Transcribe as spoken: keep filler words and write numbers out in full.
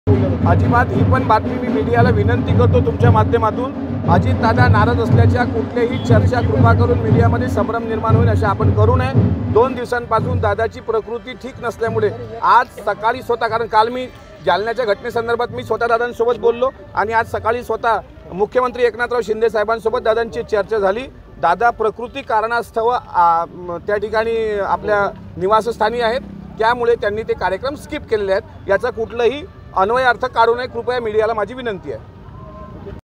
अजिबात ही पण बातमी मी मीडियाला विनंती करतो तुमच्या माध्यमातून, अजितदादा नाराज असल्याच्या कुठल्याही चर्चा कृपा करून मीडियामध्ये संभ्रम निर्माण होईल अशा आपण करू नये। दोन दिवसांपासून दादाची प्रकृती ठीक नसल्यामुळे आज सकाळी स्वतः, कारण काल मी जालन्याच्या घटनेसंदर्भात मी स्वतः दादांसोबत बोललो आणि आज सकाळी स्वतः मुख्यमंत्री एकनाथराव शिंदे साहेबांसोबत दादांची चर्चा झाली। दादा प्रकृती कारणास्तव त्या ठिकाणी आपल्या निवासस्थानी आहेत, त्यामुळे त्यांनी ते कार्यक्रम स्किप केलेले आहेत। याचा कुठलाही अन्वयार्थ काढू नये, कृपया मीडियाला माझी विनंती आहे।